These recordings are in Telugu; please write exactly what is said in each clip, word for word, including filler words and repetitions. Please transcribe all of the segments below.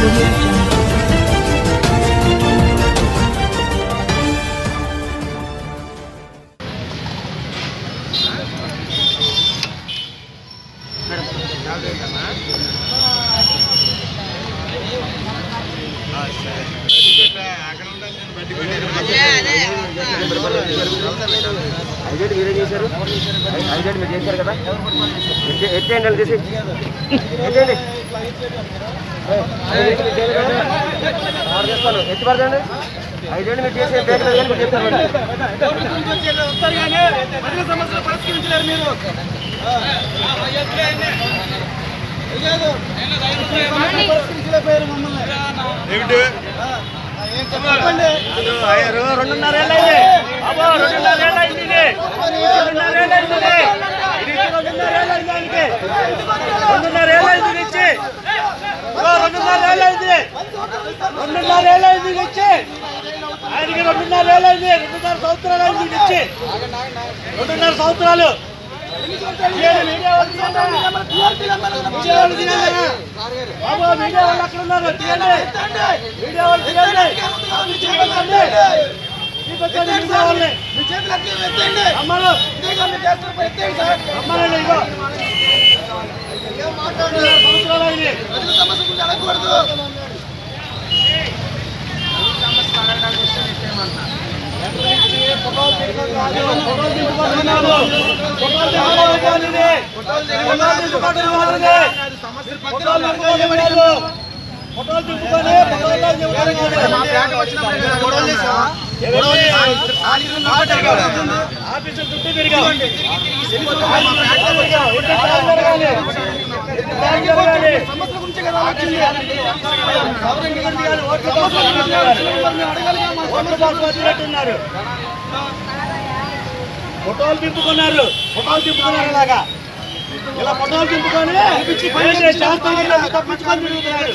audio jungle. ఐదేటి మీరే చేశారు ఐదేటి మీరు చేశారు కదా ఎత్తేయండి తీసి ఎత్తేయండి చేస్తాను ఎత్తి పడదండి ఐదేళ్ళు మీరు చేసే పేరు మీరు చెప్తారు సమస్యలు పరిష్కరించలేరు మీరు పరిష్కరించలేకపోయారు మమ్మల్ని రెండున్నరేళ్ళు అయింది అబ్బో రెండున్నరేళ్ళు అయింది రెండున్నరేళ్ళు అయింది రెండున్నరేళ్ళు అయింది దానికి రెండున్నరేళ్ళు అయింది ఇచ్చి రెండున్నరేళ్ళు అయింది రెండున్నరేళ్ళు అయింది ఇచ్చి ఆయనకి రెండున్నరేళ్ళు అయింది రెండున్నర సంవత్సరాలు అయింది ఇచ్చి రెండున్నర సంవత్సరాలు మీడియా వాళ్ళు అక్కడ ఉన్నారు మీడియా వాళ్ళు తీయండి అమ్మలు అమ్మలండి ఇగో సంవత్సరాలు అయింది సమస్య గురించి అడగకూడదు ఆఫీసులు చుట్టూ తిరిగాలి సమస్యల గురించి కదా వచ్చింది అడగాలి ఫోటోలు తిప్పుకున్నారు ఫోటోలు తిప్పుకున్నారు ఇలాగా ఇలా ఫోటోలు తిప్పుకొని తప్పించుకొని తిరుగుతున్నారు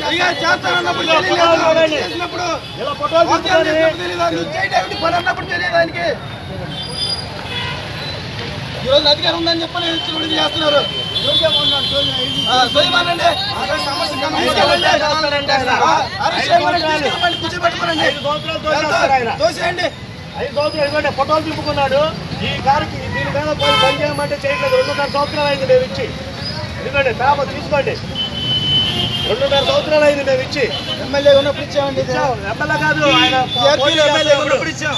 ఇలా ఫోటోలు పని అన్నప్పుడు తెలియదు ఆయనకి ఈరోజు అధికారం ఉందని చెప్పని చేస్తున్నారు కూర్చోబెట్టుకోండి ఐదు సంవత్సరాలు ఎందుకంటే ఫోటోలు తిప్పుకున్నాడు ఈ కారుకి దీని మీద పోయి పని చేయమంటే చేయట్లేదు రెండున్నర సంవత్సరాలు అయింది మేము ఇచ్చి ఎందుకంటే పేపర్ తీసుకోండి రెండున్నర సంవత్సరాలు అయింది మేము ఇచ్చి ఎమ్మెల్యే ఉన్నప్పుడు ఇచ్చామండి ఎమ్మెల్యే కాదు ఆయన ఉన్నప్పుడు ఇచ్చాం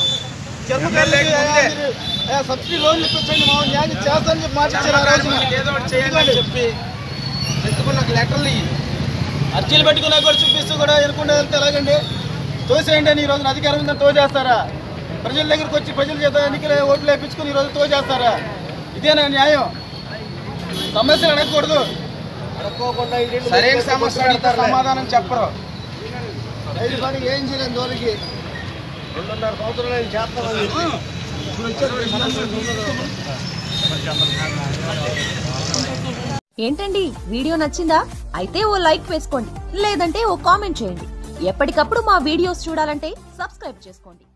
సబ్సిడీ లోన్లు ఇప్పించండి మా న్యాయం చేస్తానని చెప్పి మాట్లాడారు ఆ రోజు ఏదో ఒకటి చేయాలని చెప్పి పెట్టుకున్న లెటర్లు అర్జీలు పెట్టుకున్నా కూడా చూపిస్తూ కూడా ఎనుకుంటే వెళ్తే ఎలాగండి తోసేయండి అని ఈ రోజున అధికారం ఉందని తోచేస్తారా ప్రజల దగ్గరికి వచ్చి ప్రజల చేత ఎన్నికలు ఓట్లు వేయించుకుని ఈరోజు తోచేస్తారా ఇదేనా న్యాయం సమస్యలు అడగకూడదు అడగకోకుండా సరైన సమస్య సమాధానం చెప్పరు ఐదు పని ఏం చేయలేదు దోరికి రెండున్నర సంవత్సరాలు చేస్తామని ఏంటండి వీడియో నచ్చిందా? అయితే ఓ లైక్ వేసుకోండి, లేదంటే ఓ కామెంట్ చేయండి. ఎప్పటికప్పుడు మా వీడియోస్ చూడాలంటే సబ్స్క్రైబ్ చేసుకోండి.